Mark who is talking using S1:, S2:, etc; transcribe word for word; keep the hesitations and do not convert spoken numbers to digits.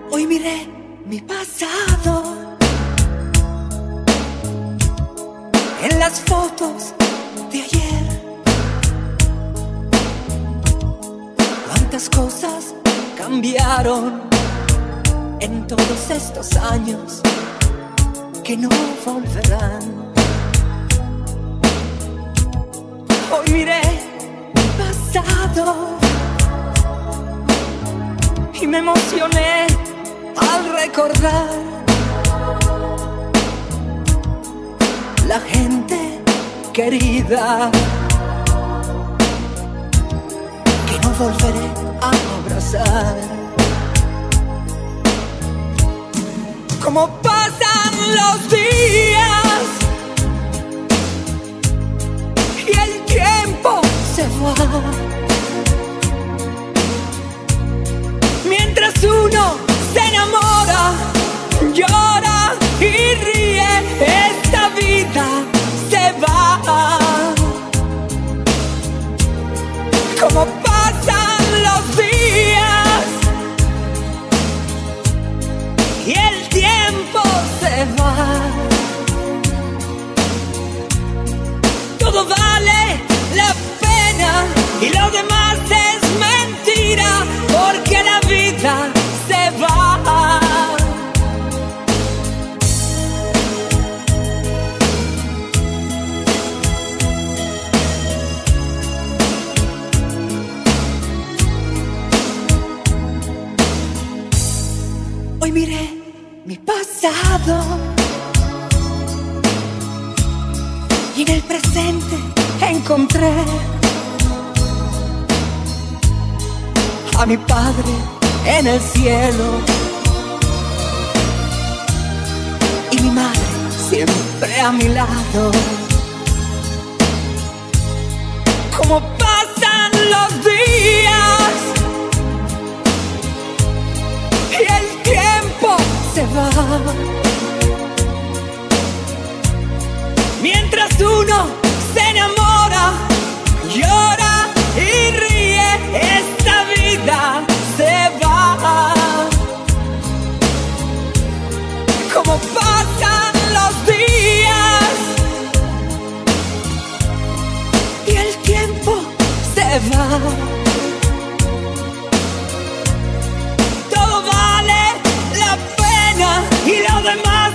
S1: Hoy miré mi pasado en las fotos de ayer. Cuántas cosas cambiaron en todos estos años que no volverán. Hoy miré mi pasado y me emocioné al recordar la gente querida que no volveré a abrazar. Como pasan los días y el tiempo se va, mientras uno se enamora, llora y ríe, esta vida se va. Como pasan los días y el tiempo se va, todo vale la pena y lo demás es mentira, porque la vida se va. Hoy miré mi pasado y en el presente encontré a mi Padre en el cielo y mi madre siempre a mi lado. Como pasan los días y el tiempo se va, mientras uno se enamora, llora y ríe, esta vida se va. Como pasan los días y el tiempo se va, todo vale la pena y lo demás